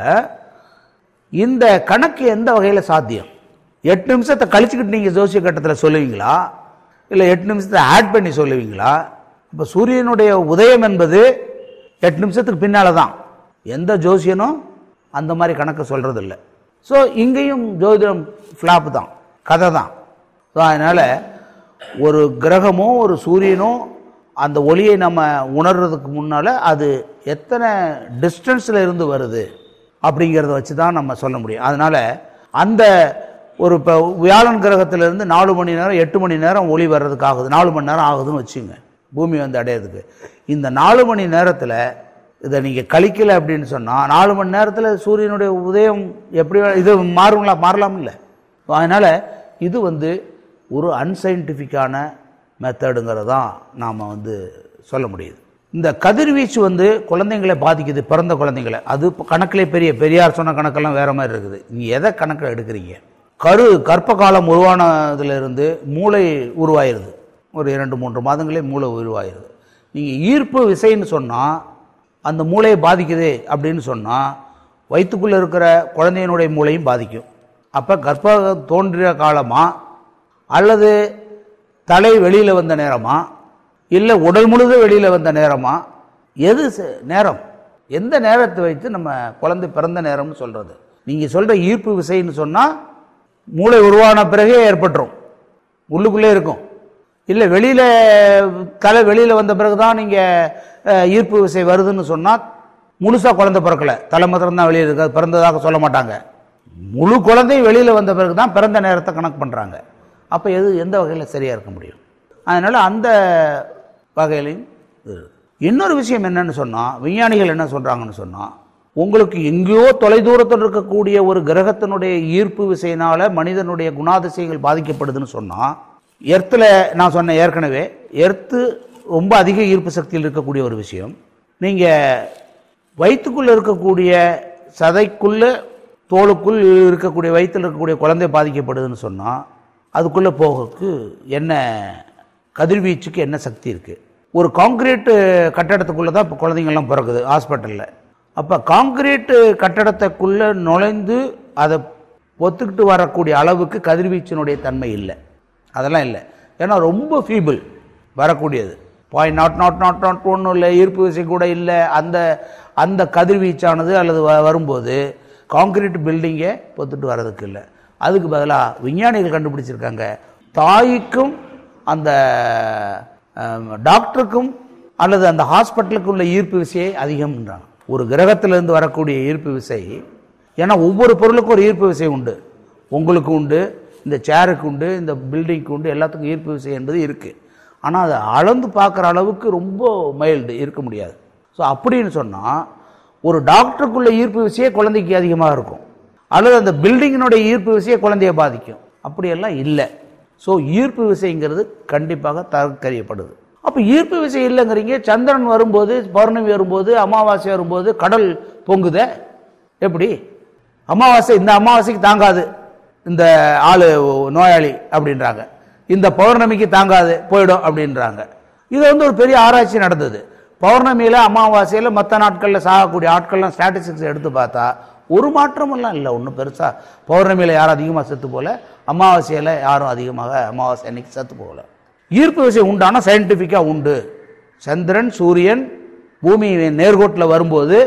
இந்த கணக்கு எந்த வகையில் சாத்தியம்? 8 நிமிஷத்தை கழிச்சுக்கிட்டு நீங்கள் ஜோசிய கட்டத்தில் சொல்லுவீங்களா, இல்லை 8 நிமிஷத்தை ஆட் பண்ணி சொல்லுவீங்களா? இப்போ சூரியனுடைய உதயம் என்பது 8 நிமிஷத்துக்கு பின்னால் தான். எந்த ஜோசியனும் அந்த மாதிரி கணக்கு சொல்கிறது இல்லை. ஸோ இங்கேயும் ஜோதிடம் ஃப்ளாப் தான், கதை தான். ஸோ அதனால் ஒரு கிரகமோ ஒரு சூரியனோ அந்த ஒளியை நம்ம உணர்றதுக்கு முன்னால் அது எத்தனை டிஸ்டன்ஸில் இருந்து வருது அப்படிங்கிறத வச்சு தான் நம்ம சொல்ல முடியும். அதனால் அந்த ஒரு இப்போ வியாழன் கிரகத்திலிருந்து 4 மணி நேரம் 8 மணி நேரம் ஒளி வர்றதுக்கு ஆகுது, 4 மணி நேரம் ஆகுதுன்னு வச்சுங்க பூமி வந்து அடையிறதுக்கு. இந்த 4 மணி நேரத்தில் இதை நீங்கள் கழிக்கலை அப்படின்னு சொன்னால் 4 மணி நேரத்தில் சூரியனுடைய உதயம் எப்படி இது மாறலாம் இல்லை. அதனால் இது வந்து ஒரு அன்சைன்டிஃபிக்கான மெத்தடுங்கிறது தான் நாம் வந்து சொல்ல முடியுது. இந்த கதிர்வீச்சு வந்து குழந்தைங்களை பாதிக்குது, பிறந்த குழந்தைங்களை. அது கணக்கிலே பெரியார் சொன்ன கணக்கெல்லாம் வேறு மாதிரி இருக்குது. நீங்கள் எதை கணக்கில் எடுக்கிறீங்க? கர்ப்ப காலம் உருவானதுலேருந்து மூளை உருவாயிருது, ஒரு 2-3 மாதங்களே மூளை உருவாயிருது. நீங்கள் ஈர்ப்பு விசைன்னு சொன்னால் அந்த மூளையை பாதிக்குது அப்படின்னு சொன்னால் வயிற்றுக்குள்ளே இருக்கிற குழந்தையினுடைய மூளையும் பாதிக்கும். அப்போ கர்ப்பம் தோன்றிய காலமா, அல்லது தலை வெளியில் வந்த நேரமா, இல்லை உடல் முழுது வெளியில் வந்த நேரமா, எது நேரம்? எந்த நேரத்தை வைத்து நம்ம குழந்தை பிறந்த நேரம்னு சொல்கிறது? நீங்கள் சொல்கிற ஈர்ப்பு விசைன்னு சொன்னால் மூளை உருவான பிறகே ஏற்பட்டுரும், உள்ளுக்குள்ளே இருக்கும். இல்லை வெளியில் தலை வெளியில் வந்த பிறகு தான் நீங்கள் ஈர்ப்பு விசை வருதுன்னு சொன்னால் முழுசாக குழந்தை பிறக்கலை, தலை மாத்திரம் தான் வெளியில் இருக்காது, பிறந்ததாக சொல்ல மாட்டாங்க. முழு குழந்தையும் வெளியில் வந்த பிறகு தான் பிறந்த நேரத்தை கணக்கு பண்ணுறாங்க. அப்போ எந்த வகையில் சரியாக இருக்க முடியும்? அதனால் அந்த வகையிலையும் இன்னொரு விஷயம் என்னன்னு சொன்னால், விஞ்ஞானிகள் என்ன சொல்கிறாங்கன்னு சொன்னால், உங்களுக்கு எங்கேயோ தொலைதூரத்தில் இருக்கக்கூடிய ஒரு கிரகத்தினுடைய ஈர்ப்பு விசையினால் மனிதனுடைய குணாதிசயங்கள் பாதிக்கப்படுதுன்னு சொன்னால், எர்த்தில் நான் சொன்னேன் ஏற்கனவே, எர்த்து ரொம்ப அதிக ஈர்ப்பு சக்தியில் இருக்கக்கூடிய ஒரு விஷயம். நீங்கள் வயிற்றுக்குள்ளே இருக்கக்கூடிய சதைக்குள்ளே தோலுக்குள் இருக்கக்கூடிய வயிற்றில் இருக்கக்கூடிய குழந்தை பாதிக்கப்படுதுன்னு சொன்னால் அதுக்குள்ளே போகிறதுக்கு என்ன கதிர்வீச்சுக்கு என்ன சக்தி இருக்குது? ஒரு காங்கிரீட்டு கட்டடத்துக்குள்ளே தான் இப்போ குழந்தைங்கள்லாம் பிறகுது ஹாஸ்பிட்டலில். அப்போ காங்கிரீட்டு கட்டடத்துக்குள்ளே நுழைந்து அதை ஒத்துக்கிட்டு வரக்கூடிய அளவுக்கு கதிர்வீச்சினுடைய தன்மை இல்லை, அதெல்லாம் இல்லை. ஏன்னா ரொம்ப ஃபீபிள் வரக்கூடியது, 0.0001 இல்லை, ஈர்ப்பு விசை கூட இல்லை. அந்த கதிர்வீச்சானது அல்லது வரும்போது காங்கிரீட் பில்டிங்கை ஒத்துட்டு வர்றதுக்கு இல்லை. அதுக்கு பதிலாக விஞ்ஞானிகள் கண்டுபிடிச்சிருக்காங்க, தாய்க்கும் அந்த டாக்டருக்கும் அல்லது அந்த ஹாஸ்பிட்டலுக்கு உள்ள ஈர்ப்பு விசையை அதிகம்ன்றாங்க. ஒரு கிரகத்திலிருந்து வரக்கூடிய ஈர்ப்பு விசை ஏன்னா ஒவ்வொரு பொருளுக்கும் ஒரு ஈர்ப்பு விசை உண்டு. உங்களுக்கு உண்டு, இந்த சேருக்கு உண்டு, இந்த பில்டிங்க்கு உண்டு, எல்லாத்துக்கும் ஈர்ப்பு விசை என்பது இருக்குது. ஆனால் அதை அளந்து பார்க்குற அளவுக்கு ரொம்ப மைல்டு இருக்க முடியாது. ஸோ அப்படின்னு சொன்னால் ஒரு டாக்டருக்குள்ள ஈர்ப்பு விசையே குழந்தைக்கு அதிகமாக இருக்கும், அல்லது அந்த பில்டிங்கினுடைய ஈர்ப்பு விசையை குழந்தைய பாதிக்கும். அப்படியெல்லாம் இல்லை. ஸோ ஈர்ப்பு விசைங்கிறது கண்டிப்பாக தற்கறியப்படுது. அப்போ ஈர்ப்பு விசை இல்லைங்கிறீங்க, சந்திரன் வரும்போது, பௌர்ணமி வரும்போது, அமாவாசை வரும்போது கடல் பொங்குத எப்படி? அமாவாசை இந்த அமாவாசைக்கு தாங்காது இந்த ஆளு நோயாளி அப்படின்றாங்க, இந்த பௌர்ணமிக்கு தாங்காது போயிடும் அப்படின்றாங்க. இது ஒரு பெரிய ஆராய்ச்சி நடந்தது. பௌர்ணமியில் அமாவாசையில் மற்ற நாட்களில் சாகக்கூடிய ஆட்கள்லாம் ஸ்டாட்டிஸ்டிக்ஸ் எடுத்து பார்த்தா ஒரு மாற்றமெல்லாம் இல்லை, ஒன்றும் பெருசாக. பௌர்ணமியில் யாரும் அதிகமாக செத்து போகல, அமாவாசையில் யாரும் அதிகமாக அமாவாசை அன்னைக்கு செத்து போகல. ஈர்ப்பு விசை உண்டான சயின்டிஃபிக்காக உண்டு. சந்திரன் சூரியன் பூமி நேர்கோட்டில் வரும்போது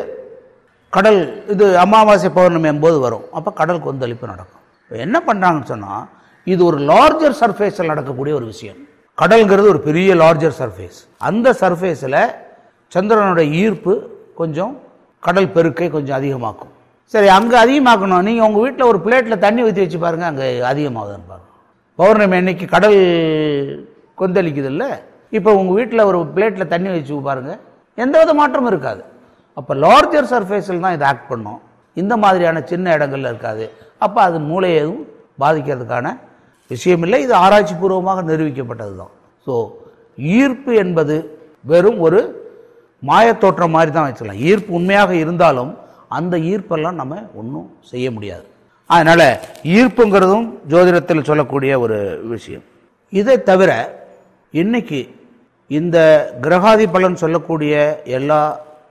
கடல் இது அமாவாசை பௌர்ணமி என்பது வரும், அப்போ கடல் கொந்தளிப்பு நடக்கும். என்ன பண்ணுறாங்கன்னு சொன்னால் இது ஒரு லார்ஜர் சர்ஃபேஸில் நடக்கக்கூடிய ஒரு விஷயம். கடல்ங்கிறது ஒரு பெரிய லார்ஜர் சர்ஃபேஸ். அந்த சர்ஃபேஸில் சந்திரனுடைய ஈர்ப்பு கொஞ்சம் கடல் பெருக்கை கொஞ்சம் அதிகமாக்கும். சரி, அங்கே அதிகமாக்கணும். நீங்கள் உங்கள் வீட்டில் ஒரு பிளேட்டில் தண்ணி ஊற்றி வச்சு பாருங்கள், அங்கே அதிகமாகுதுன்னு பாருங்கள். பௌர்ணமி அன்னைக்கு கடல் கொந்தளிக்குது இல்லை, இப்போ உங்கள் வீட்டில் ஒரு பிளேட்டில் தண்ணி வச்சு பாருங்கள், எந்த வித மாற்றமும் இருக்காது. அப்போ லார்ஜர் சர்ஃபேஸில் தான் இது ஆக்ட் பண்ணும், இந்த மாதிரியான சின்ன இடங்கள்ல இருக்காது. அப்போ அது மூளையை எதுவும் பாதிக்கிறதுக்கான விஷயம் இல்லை. இது ஆராய்ச்சி பூர்வமாக நிரூபிக்கப்பட்டது தான். ஸோ ஈர்ப்பு என்பது வெறும் ஒரு மாயத்தோற்றம் மாதிரி தான் வச்சுக்கலாம். ஈர்ப்பு உண்மையாக இருந்தாலும் அந்த ஈர்ப்பெல்லாம் நம்ம ஒன்றும் செய்ய முடியாது. அதனால் ஈர்ப்புங்கிறதும் ஜோதிடத்தில் சொல்லக்கூடிய ஒரு விஷயம். இதை தவிர இன்னைக்கு இந்த கிரகாதி பலன் சொல்லக்கூடிய எல்லா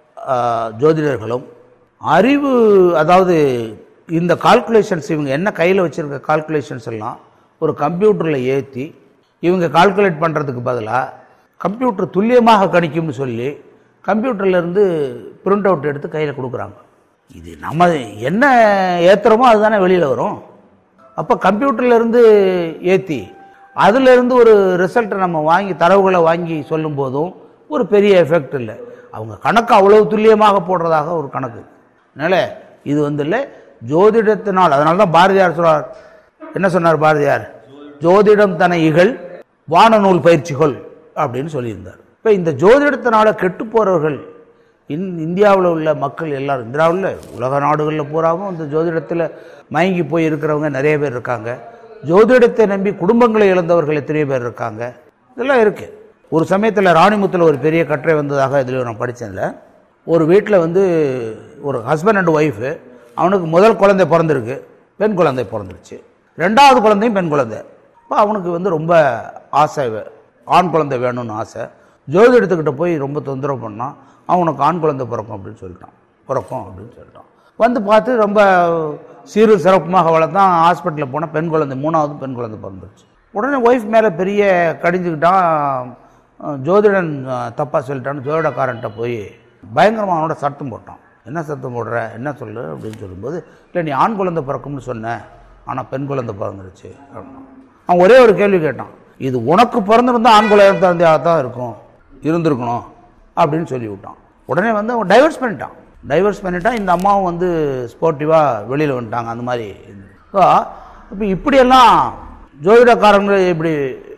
ஜோதிடர்களும் அறிவு, அதாவது இந்த கால்குலேஷன்ஸ், இவங்க என்ன கையில் வச்சுருக்க கால்குலேஷன்ஸ் எல்லாம் ஒரு கம்ப்யூட்டரில் ஏற்றி இவங்க கால்குலேட் பண்ணுறதுக்கு பதிலாக கம்ப்யூட்டர் துல்லியமாக கணிக்கும்னு சொல்லி கம்ப்யூட்டர்லேருந்து பிரிண்ட் அவுட் எடுத்து கையில் கொடுக்குறாங்க. இது நம்ம என்ன ஏற்றுறோமோ அதுதானே வெளியில் வரும். அப்போ கம்ப்யூட்டர்லேருந்து ஏற்றி அதிலிருந்து ஒரு ரிசல்ட்டை நம்ம வாங்கி தரவுகளை வாங்கி சொல்லும் போதும் ஒரு பெரிய எஃபெக்ட் இல்லை. அவங்க கணக்கு அவ்வளவு துல்லியமாக போடுறதாக ஒரு கணக்கு. அதனால் இது இல்லை ஜோதிடத்தினால். அதனால தான் பாரதியார் சொல்றார், என்ன சொன்னார் பாரதியார்? ஜோதிடம் தன இகழ் வானநூல் பயிற்சிகள் அப்படின்னு சொல்லியிருந்தார். இப்போ இந்த ஜோதிடத்தினால கெட்டு போகிறவர்கள் இந்தியாவில் உள்ள மக்கள் எல்லாரும், இந்தியாவில் உலக நாடுகளில் பூராவும் இந்த ஜோதிடத்தில் மயங்கி போய் இருக்கிறவங்க நிறைய பேர் இருக்காங்க. ஜோதிடத்தை நம்பி குடும்பங்களை இழந்தவர்கள் எத்தனையோ பேர் இருக்காங்க. இதெல்லாம் இருக்குது. ஒரு சமயத்தில் ராணிமுத்தில் ஒரு பெரிய கட்டுரை வந்ததாக இதில் நான் படித்ததில், ஒரு வீட்டில் ஒரு ஹஸ்பண்ட் அண்ட் ஒய்ஃபு, அவனுக்கு முதல் குழந்தை பிறந்திருக்கு, பெண் குழந்தை பிறந்துருச்சு. ரெண்டாவது குழந்தையும் பெண் குழந்தை. இப்போ அவனுக்கு ரொம்ப ஆசை, ஆண் குழந்தை வேணும்னு ஆசை. ஜோதிடத்துக்கிட்ட போய் ரொம்ப தொந்தரவு பண்ணான். அவனுக்கு ஆண் குழந்தை பிறக்கும் அப்படின்னு சொல்லிட்டான். பார்த்து ரொம்ப சீரு சிறப்புமாக வளர்த்தான். ஹாஸ்பிட்டலில் போனால் பெண் குழந்தை, மூணாவது பெண் குழந்தை பிறந்துருச்சு. உடனே ஒய்ஃப் மேலே பெரிய கடிஞ்சுக்கிட்டான். ஜோதிடன் தப்பாக சொல்லிட்டான்னு ஜோதிடக்காரன்ட்ட போய் பயங்கரமாக அவனோட சத்தம் போட்டான். என்ன சத்தம் போடுற, என்ன சொல்லு அப்படின்னு சொல்லும்போது, இல்லை நீ ஆண் குழந்தை பிறக்கும்னு சொன்னேன், ஆனால் பெண் குழந்தை பிறந்துருச்சு அப்படின்னா. அவன் ஒரே ஒரு கேள்வி கேட்டான், இது உனக்கு பிறந்திருந்தால் ஆண் குழந்தையாக தான் இருந்திருக்கணும் அப்படின்னு சொல்லி விட்டான். உடனே அவன் டைவர்ஸ் பண்ணிட்டான். இந்த அம்மாவும் ஸ்போர்ட்டிவாக வெளியில் வந்துட்டாங்க. அந்த மாதிரி இப்போ இப்படியெல்லாம் ஜோதிடக்காரங்க இப்படி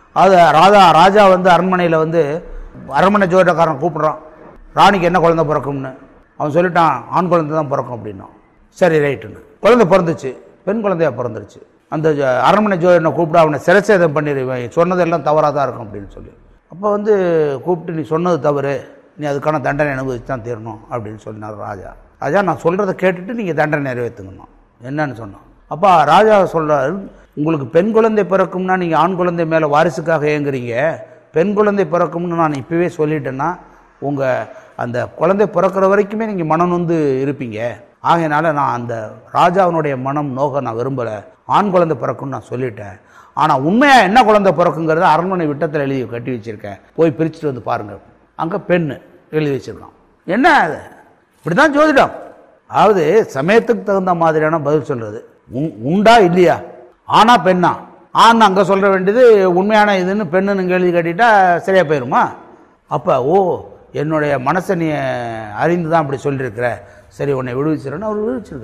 ராஜா அரண்மனையில் அரண்மனை ஜோதிடக்காரன் கூப்பிட்றான், ராணிக்கு என்ன குழந்தை பிறக்கும்னு. அவன் சொல்லிட்டான், ஆண் குழந்தை தான் பிறக்கும் அப்படின்னா. சரி ரைட்டுன்னு குழந்தை பிறந்துச்சு, பெண் குழந்தையாக பிறந்துருச்சு. அந்த அரண்மனை ஜோதிடனை கூப்பிட்டு அவனை சிரச்சேதம் பண்ணிடுவேன், சொன்னதெல்லாம் தவறாக தான் இருக்கும் அப்படின்னு சொல்லி. அப்போ கூப்பிட்டு நீ சொன்னது தவறு, நீ அதுக்கான தண்டனை அனுபவிச்சு தான் தீரணும் அப்படின்னு சொன்னார் ராஜா. நான் சொல்கிறத கேட்டுட்டு நீங்கள் தண்டனை நிறைவேற்றுங்கணும் என்னன்னு சொன்னோம். அப்போ ராஜா சொல்கிறார், உங்களுக்கு பெண் குழந்தை பிறக்கும்னா நீங்கள் ஆண் குழந்தை மேலே வாரிசுக்காக ஏங்குறீங்க. பெண் குழந்தை பிறக்கும்னு நான் இப்போவே சொல்லிட்டேன்னா உங்கள் அந்த குழந்தை பிறக்கிற வரைக்குமே நீங்கள் மனம் இருப்பீங்க. ஆகையினால நான் அந்த ராஜாவினுடைய மனம் நோக நான் விரும்பலை, ஆண் குழந்தை பிறக்கும்னு நான் சொல்லிட்டேன். ஆனால் உண்மையாக என்ன குழந்தை பிறக்குங்கிறத அரண்மனை விட்டத்தில் எழுதி கட்டி வச்சுருக்கேன், போய் பிரிச்சுட்டு பாருங்கள். அங்கே பெண்ணு எழுதி வச்சுருக்கான். என்ன அது? இப்படி தான் ஜோதிடம். அதாவது சமயத்துக்கு தகுந்த மாதிரியான பதில் சொல்கிறது. உண்டா இல்லையா, ஆனா பெண்ணா, ஆண் அங்கே சொல்ல வேண்டியது உண்மையான இதுன்னு பெண்ணுன்னு எழுதி கட்டிட்டா சரியாக போயிடுமா? அப்போ என்னுடைய மனசை நீ அறிந்து தான் அப்படி சொல்லியிருக்கிற, சரி உன்னை விடுவிச்சிருன்னு அவர் விடுவிச்சிருக்கார்.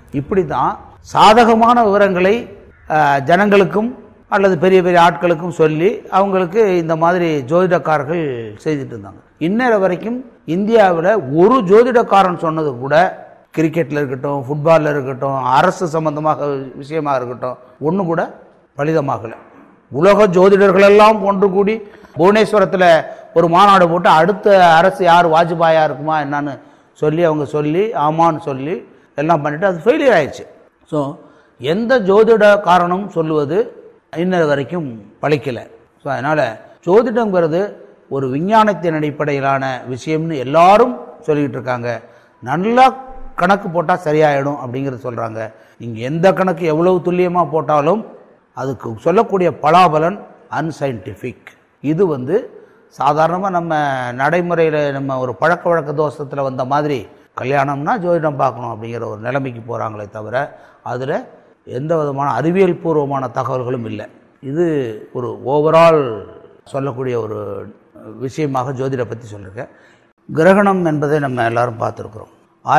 இப்படி தான் சாதகமான விவரங்களை ஜனங்களுக்கும் அல்லது பெரிய பெரிய ஆட்களுக்கும் சொல்லி அவங்களுக்கு இந்த மாதிரி ஜோதிடக்காரர்கள் செய்துட்டு இருந்தாங்க. இன்னொரு வரைக்கும் இந்தியாவில் ஒரு ஜோதிடக்காரன் சொன்னது கூட கிரிக்கெட்டில் இருக்கட்டும், ஃபுட்பாலில் இருக்கட்டும், அரசு சம்பந்தமாக விஷயமாக இருக்கட்டும், ஒன்று கூட பலிதமாகலை. உலக ஜோதிடர்களெல்லாம் ஒன்று கூடி புவனேஸ்வரத்தில் ஒரு மாநாடு போட்டு அடுத்த அரசு யார் வாஜ்பாயா இருக்குமா என்னன்னு சொல்லி ஆமான்னு சொல்லி எல்லாம் பண்ணிவிட்டு அது ஃபெயிலியர் ஆயிடுச்சு. ஸோ எந்த ஜோதிட காரணம் சொல்லுவது இன்னொரு வரைக்கும் பழிக்கலை. ஸோ அதனால் ஜோதிடங்கிறது ஒரு விஞ்ஞானத்தின் அடிப்படையிலான விஷயம்னு எல்லாரும் சொல்லிக்கிட்டு இருக்காங்க. நல்லா கணக்கு போட்டால் சரியாயிடும் அப்படிங்கிறது சொல்கிறாங்க. நீங்கள் எந்த கணக்கு எவ்வளவு துல்லியமாக போட்டாலும் அதுக்கு சொல்லக்கூடிய பலாபலன் அன்சைன்டிஃபிக். இது சாதாரணமாக நம்ம நடைமுறையில் நம்ம ஒரு பழக்க வழக்க தோஷத்தில் வந்த மாதிரி கல்யாணம்னா ஜோதிடம் பார்க்கணும் அப்படிங்கிற ஒரு நிலைமைக்கு போகிறாங்களே தவிர அதில் எந்த விதமான அறிவியல் பூர்வமான தகவல்களும் இல்லை. இது ஒரு ஓவரால் சொல்லக்கூடிய ஒரு விஷயமாக ஜோதிட பற்றி சொல்லியிருக்கேன். கிரகணம் என்பதை நம்ம எல்லாரும் பார்த்துருக்குறோம்.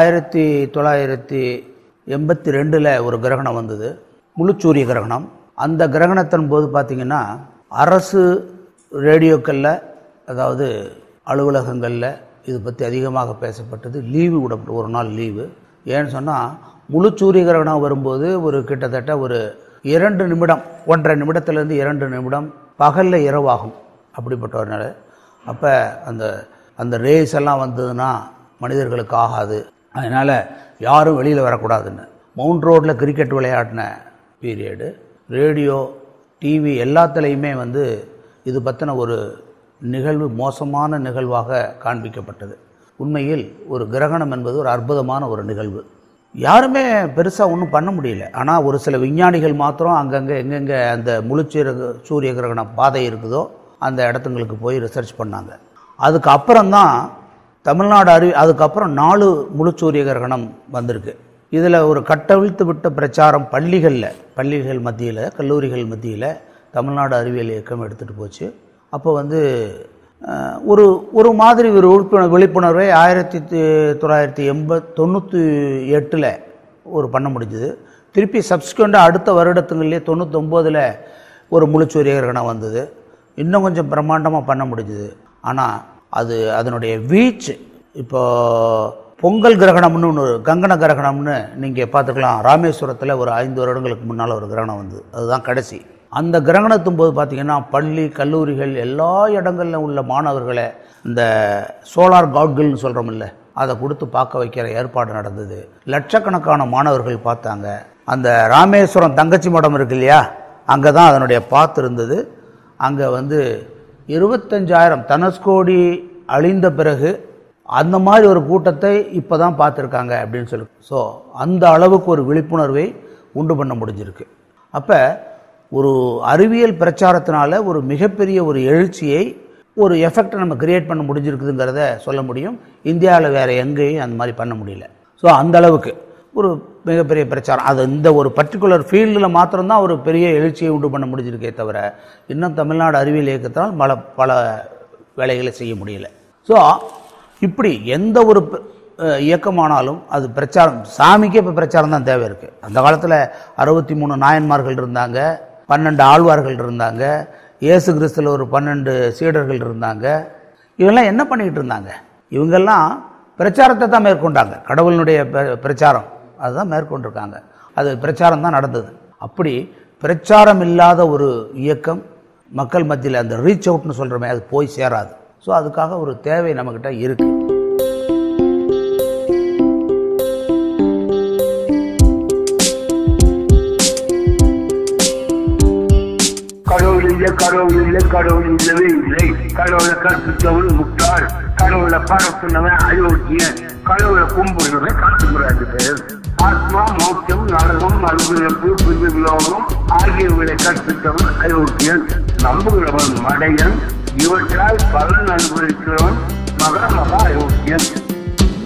1982 ஒரு கிரகணம் வந்தது, முழுச்சூரிய கிரகணம். அந்த கிரகணத்தின் போது பார்த்திங்கன்னா அரசு ரேடியோக்களில், அதாவது அலுவலகங்களில் இது பற்றி அதிகமாக பேசப்பட்டது. லீவு விடப்பட்டு ஒரு நாள் லீவு. ஏன்னு சொன்னால் முழுச்சூரிய கிரகணம் வரும்போது கிட்டத்தட்ட 2 நிமிடம், 1.5 நிமிடத்திலேருந்து 2 நிமிடம் பகலில் இரவாகும். அப்படிப்பட்ட ஒரு நிலை. அப்போ அந்த ரேஸ் எல்லாம் வந்ததுன்னா மனிதர்களுக்கு ஆகாது, அதனால் யாரும் வெளியில் வரக்கூடாதுன்னு மவுண்ட் ரோட்டில் கிரிக்கெட் விளையாடின பீரியடு, ரேடியோ டிவி எல்லாத்துலேயுமே இது பற்றின ஒரு நிகழ்வு மோசமான நிகழ்வாக காண்பிக்கப்பட்டது. உண்மையில் ஒரு கிரகணம் என்பது ஒரு அற்புதமான ஒரு நிகழ்வு. யாருமே பெருசாக ஒன்றும் பண்ண முடியல. ஆனால் ஒரு சில விஞ்ஞானிகள் மாத்திரம் அங்கங்கே எங்கெங்கே அந்த சூரிய கிரகண பாதை இருக்குதோ அந்த இடத்துங்களுக்கு போய் ரிசர்ச் பண்ணாங்க. அதுக்கப்புறம்தான் தமிழ்நாடு அதுக்கப்புறம் 4 முழுச்சூரிய கிரகணம் வந்திருக்கு. இதில் ஒரு கட்டவிழ்த்து விட்ட பிரச்சாரம் பள்ளிகள் மத்தியில், கல்லூரிகள் மத்தியில் தமிழ்நாடு அறிவியல் இயக்கம் எடுத்துகிட்டு போச்சு. அப்போ ஒரு மாதிரி ஒரு விழிப்புணர்வை 1998 பண்ண முடிஞ்சுது. திருப்பி சப்ஸ்கிவெண்ட்டாக அடுத்த வருடத்துங்களிலே 99 ஒரு முழுச்சூரிய கிரகணம் வந்தது. இன்னும் கொஞ்சம் பிரம்மாண்டமாக பண்ண முடிஞ்சுது. ஆனால் அதனுடைய வீச்சு இப்போ பொங்கல் கிரகணம்னு ஒன்று, கங்கண கிரகணம்னு நீங்கள் பார்த்துக்கலாம். ராமேஸ்வரத்தில் ஒரு 5 வருடங்களுக்கு முன்னால் ஒரு கிரகணம் வந்து அதுதான் கடைசி. அந்த கிரகணத்தும் போது பார்த்திங்கன்னா பள்ளி கல்லூரிகள் எல்லா இடங்களிலும் உள்ள மாணவர்களை இந்த சோலார் காட்கள்னு சொல்கிறோமில்ல, அதை கொடுத்து பார்க்க வைக்கிற ஏற்பாடு நடந்தது. லட்சக்கணக்கான மாணவர்கள் பார்த்தாங்க. அந்த ராமேஸ்வரம் தங்கச்சி மடம் இருக்கு இல்லையா, அங்கே தான் அதனுடைய பாத்து இருந்தது. அங்கே 25,000 தனுஷ்கோடி அழிந்த பிறகு அந்த மாதிரி ஒரு கூட்டத்தை இப்போ தான் பார்த்துருக்காங்க அப்படின்னு சொல்லி. ஸோ அந்த அளவுக்கு ஒரு விழிப்புணர்வை உண்டு பண்ண முடிஞ்சிருக்கு. அப்போ ஒரு அறிவியல் பிரச்சாரத்தினால ஒரு மிகப்பெரிய ஒரு எழுச்சியை, ஒரு எஃபெக்டை நம்ம கிரியேட் பண்ண முடிஞ்சிருக்குதுங்கிறத சொல்ல முடியும். இந்தியாவில் வேறு எங்கேயும் அந்த மாதிரி பண்ண முடியல. ஸோ அந்த அளவுக்கு ஒரு மிகப்பெரிய பிரச்சாரம். அது இந்த ஒரு பர்டிகுலர் ஃபீல்டில் மாத்திரம்தான் ஒரு பெரிய எழுச்சியை உண்டு பண்ண முடிஞ்சிருக்கே தவிர இன்னும் தமிழ்நாடு அறிவியல் இயக்கத்தினால் பல வேலைகளை செய்ய முடியல. ஸோ இப்படி எந்த ஒரு இயக்கமானாலும் அது பிரச்சாரம், சாமிக்கே இப்போ பிரச்சாரம் தான் தேவை இருக்குது. அந்த காலத்தில் 63 நாயன்மார்கள் இருந்தாங்க, 12 ஆழ்வார்கள் இருந்தாங்க, இயேசு கிறிஸ்துவில் ஒரு 12 சீடர்கள் இருந்தாங்க. இவங்கெல்லாம் என்ன பண்ணிக்கிட்டு இருந்தாங்க? இவங்கெல்லாம் பிரச்சாரத்தை தான் மேற்கொண்டாங்க. கடவுளினுடைய பிரச்சாரம் அதுதான் மேற்கொண்டிருக்காங்க. அது பிரச்சாரம் தான் நடந்தது. அப்படி பிரச்சாரம் இல்லாத ஒரு இயக்கம் மக்கள் மத்தியில் அந்த ரீச் அவுட்னு சொல்கிறோமே, அது போய் சேராது. ஸோ அதுக்காக ஒரு தேவை நம்மக்கிட்ட இருக்குது. கடவுள் இல்லை, கடவுள் இல்லை, கடவுள் இல்லவே இல்லை. கடவுளை கற்பித்தவன் முட்டாள், கடவுளை பரப்புனவன் அயோக்கியன், கடவுளை கும்பிடுறவன் காட்டுகிறாரு பேர். ஆத்மா, மோட்சம், நரகம், மறுபிறப்பு, புதுவிலோகம் ஆகியவர்களை கற்பித்தவன் அயோக்கியன். நம்புகிறவன் மடையன், இவற்றால் பலன் அனுபவிக்கிறவன் மகா அயோக்கியன்.